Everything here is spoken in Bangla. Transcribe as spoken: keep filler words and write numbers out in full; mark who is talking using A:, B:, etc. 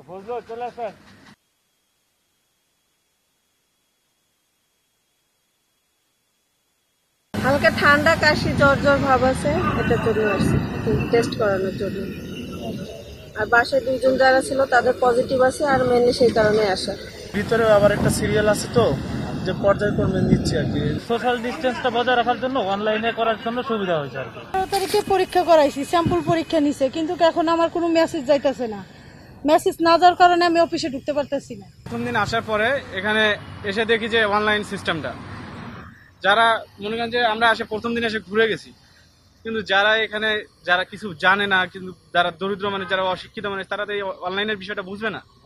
A: ফজল চলে আসেন।
B: হালকা ঠান্ডা কাশি জ্বর জ্বর ভাব আছে, এটার জন্য আসছে টেস্ট করানোর জন্য। আর বাসায় দুইজন যারা ছিল তাদের পজিটিভ আছে, আর মেনলি সেই কারণে আসা।
C: ভিতরে আবার একটা সিরিয়াল আছে তো, যে পর্যায়ক্রমে নিচ্ছি আর কি।
A: সোশ্যাল ডিস্টেন্সটা বজায় রাখার জন্য অনলাইনে করার জন্য সুবিধা হয়েছে আর কি।
D: তেরো তারিখে পরীক্ষা করাইছি, স্যাম্পল পরীক্ষা নিছে, কিন্তু এখন আমার কোনো মেসেজ যাইতেছে না। মেসেজ না যাওয়ার কারণে আমি অফিসে ঢুকতে পারতেছি না।
E: প্রথম দিন আসার পরে এখানে এসে দেখি যে অনলাইন সিস্টেমটা, যারা মনে করেন যে আমরা আসে প্রথম দিন এসে ঘুরে গেছি, কিন্তু যারা এখানে যারা কিছু জানে না, কিন্তু যারা দরিদ্র মানুষ, যারা অশিক্ষিত মানুষ, তারা তো এই অনলাইনের বিষয়টা বুঝবে না।